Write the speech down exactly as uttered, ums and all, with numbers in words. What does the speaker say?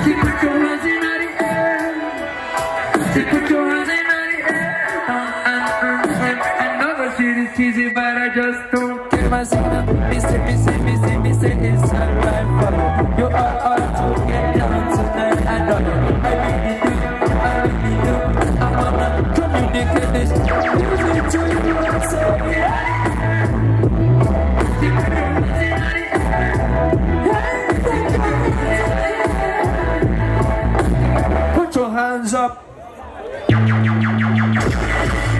put your hands in the air. Put your hands in the air. I know that shit is cheesy, but I just don't care. My signal, me say, me say, me say, me say, it's alright for you. You are all to get down tonight. I know you. I really do. I really do. I wanna communicate this music to you. I'm saying, yeah. Put your hands up.